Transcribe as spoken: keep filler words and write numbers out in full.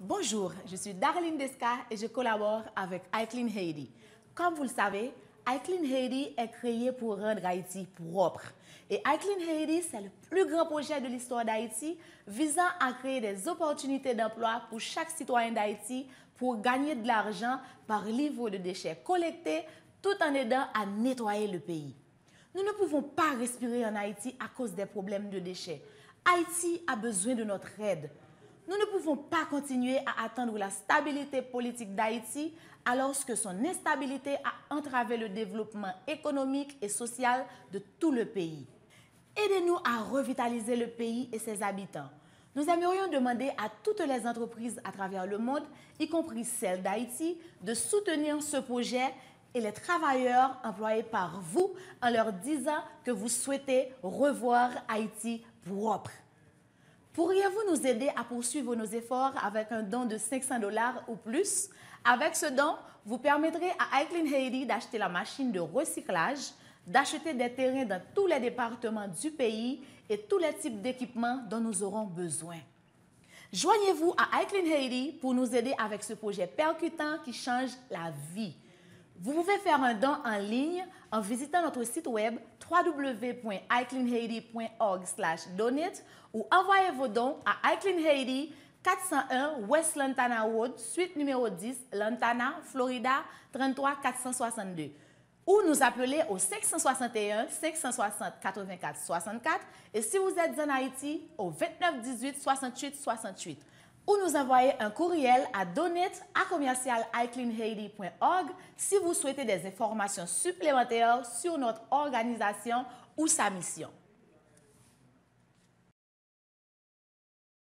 Bonjour, je suis Darlene Desca et je collabore avec iClean Haiti. Comme vous le savez, iClean Haiti est créé pour rendre Haïti propre. Et iClean Haiti, c'est le plus grand projet de l'histoire d'Haïti visant à créer des opportunités d'emploi pour chaque citoyen d'Haïti pour gagner de l'argent par livre de déchets collectés tout en aidant à nettoyer le pays. Nous ne pouvons pas respirer en Haïti à cause des problèmes de déchets. Haïti a besoin de notre aide. Nous ne pouvons pas continuer à attendre la stabilité politique d'Haïti alors que son instabilité a entravé le développement économique et social de tout le pays. Aidez-nous à revitaliser le pays et ses habitants. Nous aimerions demander à toutes les entreprises à travers le monde, y compris celles d'Haïti, de soutenir ce projet et les travailleurs employés par vous en leur disant que vous souhaitez revoir Haïti propre. Pourriez-vous nous aider à poursuivre nos efforts avec un don de cinq cents dollars ou plus? Avec ce don, vous permettrez à iClean Haiti d'acheter la machine de recyclage, d'acheter des terrains dans tous les départements du pays et tous les types d'équipements dont nous aurons besoin. Joignez-vous à iClean Haiti pour nous aider avec ce projet percutant qui change la vie. Vous pouvez faire un don en ligne en visitant notre site web w w w point i clean haiti point org slash donate ou envoyez vos dons à iClean Haiti, quatre cent un West Lantana Road, suite numéro dix, Lantana, Florida, trente-trois quatre cent soixante-deux. Ou nous appeler au cinq cent soixante et un cinq cent soixante quatre-vingt-quatre soixante-quatre et si vous êtes en Haïti, au vingt-neuf dix-huit soixante-huit soixante-huit. Ou nous envoyer un courriel à donate à commercial i clean haiti point org si vous souhaitez des informations supplémentaires sur notre organisation ou sa mission.